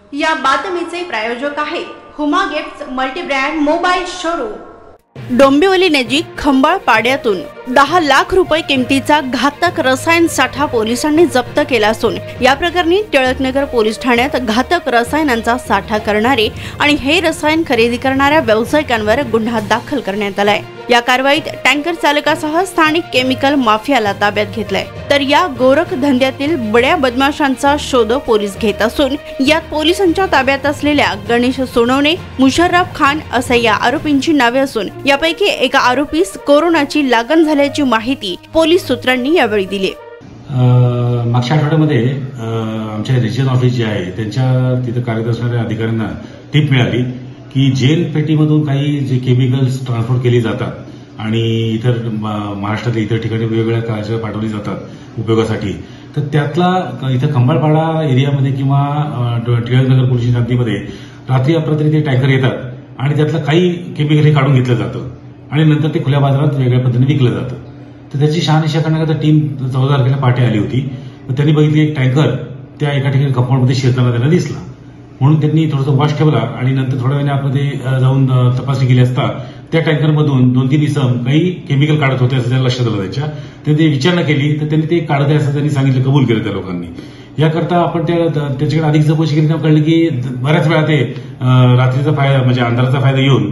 या बातमीचे प्रायोजक आहे Huma gifts multibrand mobile showroom. Dombivli नजीक खंबाळ पाड्यातून 10 लाख रुपये किमतीचा घातक रसायन साठा पोलिसांनी जप्त केला असून या प्रकरणी टिळकनगर पोलीस ठाण्यात घातक रसायनांचा साठा करणारे आणि हे रसायन खरेदी करणाऱ्या व्यावसायिकांवर गुन्हा दाखल करण्यात आलाय। या कारवाईत टँकर चालकासह स्थानिक केमिकल माफियाला ताब्यात घेतलाय। तर या गोरख धंद्यातील बड्या बदमाशांचा शोध पोलीस घेत असून यात पोलिसांच्या ताब्यात असलेल्या गणेश सोनवणे, मुशर्रफ खान असे या आरोपींची नावे असून यापैकी एका आरोपीस कोरोनाची लागण झाल्याची माहिती पोलीस सूत्रांनी यावेळी दिली। मागच्या आठवड्यामध्ये आमच्या रिजन ऑफिस जे आहे त्यांच्या तिथे कार्यरत असणाऱ्या अधिकाऱ्यांना टीप मिळाली की जेल पेटीमधून काही जे केमिकल्स ट्रान्सपोर्ट केली जातात आणि इतर महाराष्ट्रातल्या इतर ठिकाणी वेगवेगळ्या कार्यात पाठवली जातात उपयोगासाठी, तर त्यातला इथं खंबाळपाडा एरियामध्ये किंवा टिळकनगर पोलीस हद्दीमध्ये रात्री अपरात्री ते टँकर येतात आणि त्यातलं काही केमिकल हे काढून घेतलं जातं आणि नंतर ते खुल्या बाजारात वेगळ्या पद्धतीने विकलं जातं। तर त्याची शहानिशा करण्याकरता टीम 14 तारखेला पहाटे आली होती। त्यांनी बघितली एक टँकर त्या एका ठिकाणी कंपाऊंडमध्ये शिरताना त्यांना दिसला, म्हणून त्यांनी थोडंसं वॉश ठेवला आणि नंतर थोड्या वेळाने आतमध्ये जाऊन तपासणी केली असता त्या टँकरमधून 2-3 इसम काही केमिकल काढत होते असं त्याला लक्षात आलं। त्यांनी विचारणा केली तर त्यांनी ते काढत आहे असं त्यांनी सांगितलं, कबूल केलं त्या लोकांनी। याकरता आपण त्याच्याकडे अधिक चौकशी केली तेव्हा कळलं की बऱ्याच वेळा ते रात्रीचा फायदा म्हणजे अंधाराचा फायदा घेऊन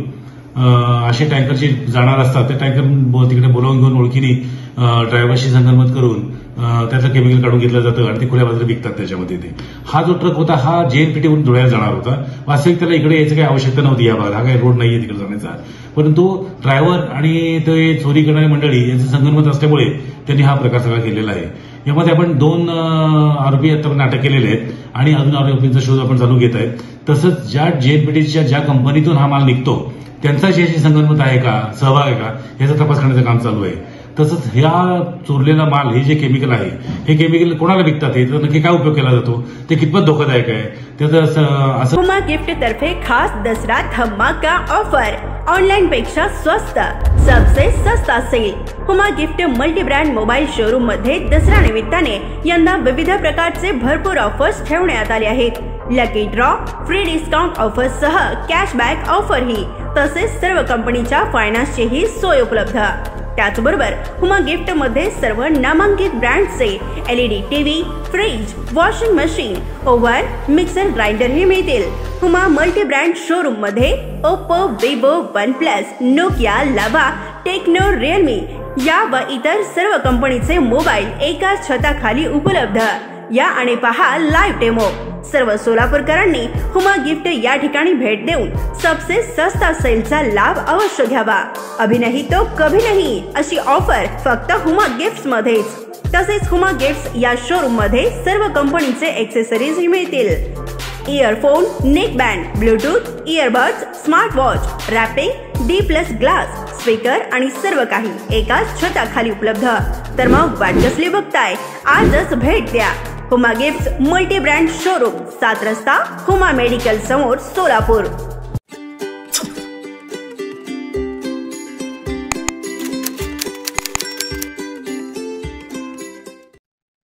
असे टँकर जे जाणार असतात त्या टँकर तिकडे बोलावून घेऊन ओळखीने ड्रायव्हरशी संगनमत करून त्यातलं केमिकल काढून घेतलं जातं आणि ते खुल्या बाजारात विकतात। त्याच्यामध्ये ते हा जो ट्रक होता हा जेएनपीटीवरून धुळ्याला जाणार होता। वास्तविक त्याला इकडे यायची काही आवश्यकता नव्हती, या भागात हा काही रोड नाहीये तिकडे जाण्याचा, परंतु ड्रायव्हर आणि ते चोरी करणारी मंडळी यांचं संगनमत असल्यामुळे त्यांनी हा प्रकार सगळा केलेला आहे। यामध्ये आपण 2 आरोपी आतापर्यंत अटक केलेले आहेत आणि अजून आरोपींचा शोध आपण चालू घेत आहे। तसंच ज्या जेएनपीटीच्या ज्या कंपनीतून हा माल निघतो त्यांचा याची संगनमत आहे का, सहभाग आहे का, याचा तपास करण्याचं काम चालू आहे। तसंच ह्या चोरलेला माल हे जे केमिकल आहे हे केमिकल कोणाला विकतात, त्याचा नक्की काय उपयोग केला जातो, ते कितपत धोकादायक आहे, त्याचं असं हुमा गिफ्ट तर्फे खास दसरा धमाका ऑफर, ऑनलाइन पेक्षा स्वस्त, सबसे सस्ता sale. Huma gift multi brand mobile showroom मध्ये दसरा निमित्ताने यंदा विविध प्रकारचे भरपूर ऑफर्स ठेवण्यात आले आहेत। Lucky draw, free discount offer सह कॅशबॅक ऑफर ही, तसेच सर्व कंपनीच्या फायनान्सची ही सोय उपलब्ध। त्याचबरोबर हुमा गिफ्ट मध्ये सर्व नामांकित ब्रँडचे LED TV, fridge, washing machine, oven, mixer grinder ही मिळतील। हुमा मल्टी ब्रँड शोरूम मध्ये Oppo, Vivo, OnePlus, Nokia, Lava, Tecno, Realme या व इतर सर्व कंपनीचे मोबाईल एकाच छताखाली उपलब्ध। या आणि पहा लाईव्ह डेमो। सर्व सोलापूरकरांनी हुमा गिफ्ट या ठिकाणी भेट देऊन सबसे सस्ता सेलचा लाभ अवश्य घ्यावा। अभी नहीं तो कभी नहीं अशी ऑफर फक्त हुमा गिफ्ट्स मध्येच। तसेच हुमा गिफ्ट्स या शोरूम मध्ये सर्व कंपनीचे एक्सेसरीज ही मिळतील। Earphone, neck band, Bluetooth, earbuds, smart watch, wrapping, D+ glass, speaker आणि सर्व काही एकाच छताखाली उपलब्ध। तर मग वाट कसली बघताय, आजच भेट द्या। Huma gifts multi brand showroom, 7 रस्ता, हुमा मेडिकल समोर, सोलापूर।